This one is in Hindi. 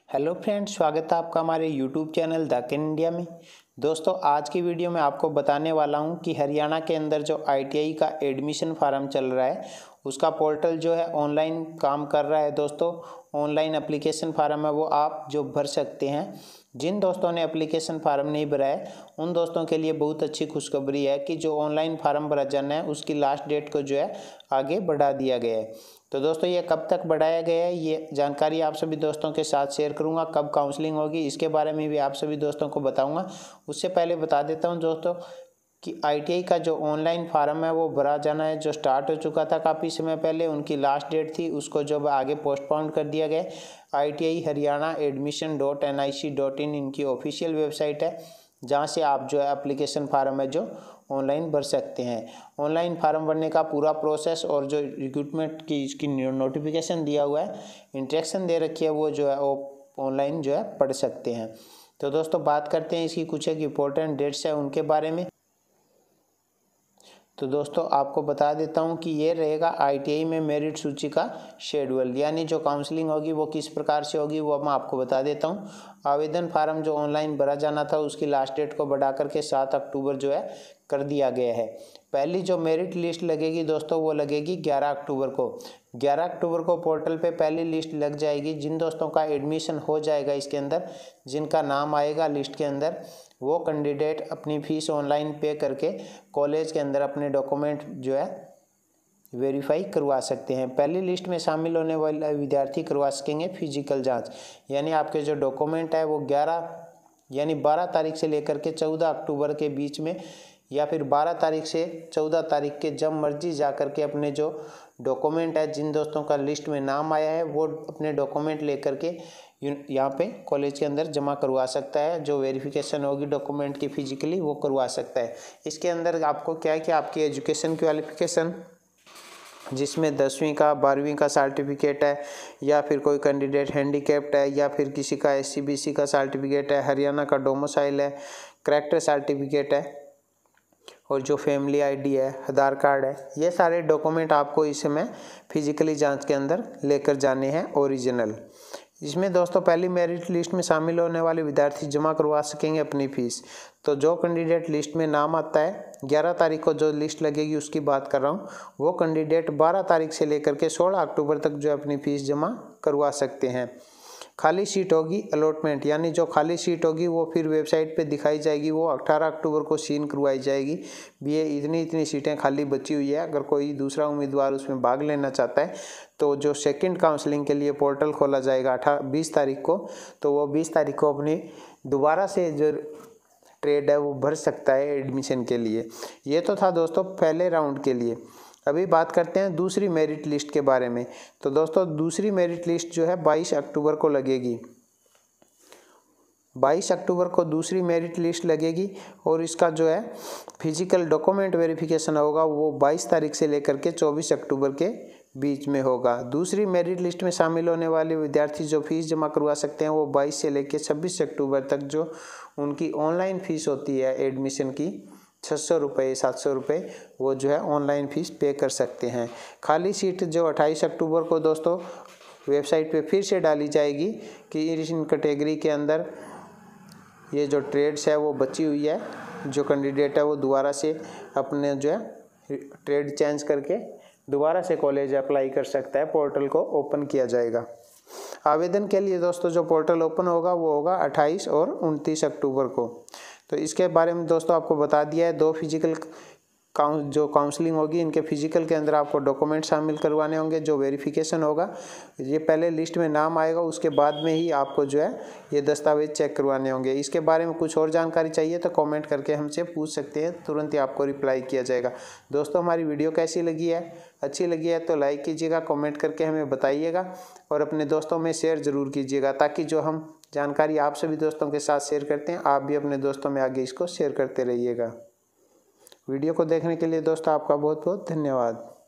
हेलो फ्रेंड्स, स्वागत है आपका हमारे YouTube channel the can India में। दोस्तों, आज की वीडियो में आपको बताने वाला हूं कि हरियाणा के अंदर जो आईटीआई का एडमिशन फार्म चल रहा है उसका पोर्टल जो है ऑनलाइन काम कर रहा है। दोस्तों, ऑनलाइन एप्लीकेशन फार्म है वो आप जो भर सकते हैं। जिन दोस्तों ने एप्लीकेशन फार्म नहीं भरा है उन दोस्तों के लिए बहुत अच्छी खुशखबरी है कि जो ऑनलाइन फार्म भरा जाना है उसकी लास्ट डेट को जो है आगे बढ़ा दिया गया है। तो दोस्तों, ये कब तक बढ़ाया गया है ये जानकारी आप सभी दोस्तों के साथ शेयर करूंगा। कब काउंसलिंग होगी इसके बारे में भी आप सभी दोस्तों को बताऊंगा। उससे पहले बता देता हूं दोस्तों कि आईटीआई का जो ऑनलाइन फार्म है वो भरा जाना है, जो स्टार्ट हो चुका था काफ़ी समय पहले। उनकी लास्ट डेट थी, उसको जो आगे पोस्टपोन कर दिया गया। ITI हरियाणा admission.nic.in इनकी ऑफिशियल वेबसाइट है, जहाँ से आप जो है एप्लीकेशन फार्म है जो ऑनलाइन भर सकते हैं। ऑनलाइन फार्म भरने का पूरा प्रोसेस और जो रिक्रूटमेंट की इसकी नोटिफिकेशन दिया हुआ है, इंस्ट्रक्शन दे रखी है, वो जो है वो ऑनलाइन जो है पढ़ सकते हैं। तो दोस्तों, बात करते हैं इसकी कुछ एक इम्पोर्टेंट डेट्स है उनके बारे में। तो दोस्तों, आपको बता देता हूं कि ये रहेगा आईटीआई में मेरिट सूची का शेड्यूल, यानी जो काउंसलिंग होगी वो किस प्रकार से होगी वो मैं आपको बता देता हूं। आवेदन फार्म जो ऑनलाइन भरा जाना था उसकी लास्ट डेट को बढ़ा करके 7 अक्टूबर जो है कर दिया गया है। पहली जो मेरिट लिस्ट लगेगी दोस्तों वो लगेगी 11 अक्टूबर को। 11 अक्टूबर को पोर्टल पे पहली लिस्ट लग जाएगी। जिन दोस्तों का एडमिशन हो जाएगा इसके अंदर, जिनका नाम आएगा लिस्ट के अंदर, वो कैंडिडेट अपनी फ़ीस ऑनलाइन पे करके कॉलेज के अंदर अपने डॉक्यूमेंट जो है वेरीफाई करवा सकते हैं। पहली लिस्ट में शामिल होने वाले विद्यार्थी करवा सकेंगे फिजिकल जांच, यानी आपके जो डॉक्यूमेंट है वो 12 तारीख से लेकर के 14 अक्टूबर के बीच में, या फिर 12 तारीख से 14 तारीख के जब मर्जी जा कर के अपने जो डॉक्यूमेंट है, जिन दोस्तों का लिस्ट में नाम आया है वो अपने डॉक्यूमेंट लेकर के यहाँ पे कॉलेज के अंदर जमा करवा सकता है। जो वेरिफिकेशन होगी डॉक्यूमेंट की फिजिकली वो करवा सकता है। इसके अंदर आपको क्या है कि आपकी एजुकेशन क्वालिफिकेशन, जिसमें 10वीं का 12वीं का सर्टिफिकेट है, या फिर कोई कैंडिडेट हैंडीकैप्ड है, या फिर किसी का SC/BC का सर्टिफिकेट है, हरियाणा का डोमिसाइल है, करैक्टर सर्टिफिकेट है, और जो फैमिली आईडी है, आधार कार्ड है, ये सारे डॉक्यूमेंट आपको इसमें फिजिकली जांच के अंदर लेकर जाने हैं ओरिजिनल। इसमें दोस्तों पहली मेरिट लिस्ट में शामिल होने वाले विद्यार्थी जमा करवा सकेंगे अपनी फ़ीस। तो जो कैंडिडेट लिस्ट में नाम आता है 11 तारीख को जो लिस्ट लगेगी उसकी बात कर रहा हूँ, वो कैंडिडेट 12 तारीख से लेकर के 16 अक्टूबर तक जो अपनी फ़ीस जमा करवा सकते हैं। खाली सीट होगी अलॉटमेंट, यानी जो खाली सीट होगी वो फिर वेबसाइट पे दिखाई जाएगी। वो 18 अक्टूबर को सीन करवाई जाएगी भी ये इतनी सीटें खाली बची हुई है। अगर कोई दूसरा उम्मीदवार उसमें भाग लेना चाहता है तो जो सेकंड काउंसलिंग के लिए पोर्टल खोला जाएगा 20 तारीख को, तो वो 20 तारीख को अपनी दोबारा से जो ट्रेड है वो भर सकता है एडमिशन के लिए। ये तो था दोस्तों पहले राउंड के लिए। अभी बात करते हैं दूसरी मेरिट लिस्ट के बारे में। तो दोस्तों, दूसरी मेरिट लिस्ट जो है 22 अक्टूबर को लगेगी। 22 अक्टूबर को दूसरी मेरिट लिस्ट लगेगी और इसका जो है फिजिकल डॉक्यूमेंट वेरिफिकेशन होगा वो 22 तारीख से लेकर के 24 अक्टूबर के बीच में होगा। दूसरी मेरिट लिस्ट में शामिल होने वाले विद्यार्थी जो फीस जमा करवा सकते हैं वो 22 से लेकर 26 अक्टूबर तक जो उनकी ऑनलाइन फ़ीस होती है एडमिशन की 600 रुपये 700 रुपये, वो जो है ऑनलाइन फ़ीस पे कर सकते हैं। खाली सीट जो 28 अक्टूबर को दोस्तों वेबसाइट पे फिर से डाली जाएगी कि इन कैटेगरी के अंदर ये जो ट्रेड्स है वो बची हुई है। जो कैंडिडेट है वो दोबारा से अपने जो है ट्रेड चेंज करके दोबारा से कॉलेज अप्लाई कर सकता है। पोर्टल को ओपन किया जाएगा। आवेदन के लिए दोस्तों जो पोर्टल ओपन होगा वो होगा 28 और 29 अक्टूबर को। तो इसके बारे में दोस्तों आपको बता दिया है। 2 फिजिकल जो काउंसलिंग होगी इनके फिजिकल के अंदर आपको डॉक्यूमेंट शामिल करवाने होंगे। जो वेरिफिकेशन होगा ये पहले लिस्ट में नाम आएगा, उसके बाद में ही आपको जो है ये दस्तावेज चेक करवाने होंगे। इसके बारे में कुछ और जानकारी चाहिए तो कमेंट करके हमसे पूछ सकते हैं, तुरंत ही आपको रिप्लाई किया जाएगा। दोस्तों, हमारी वीडियो कैसी लगी है? अच्छी लगी है तो लाइक कीजिएगा, कमेंट करके हमें बताइएगा और अपने दोस्तों में शेयर ज़रूर कीजिएगा, ताकि जो हम जानकारी आप सभी दोस्तों के साथ शेयर करते हैं आप भी अपने दोस्तों में आगे इसको शेयर करते रहिएगा। वीडियो को देखने के लिए दोस्तों आपका बहुत बहुत धन्यवाद।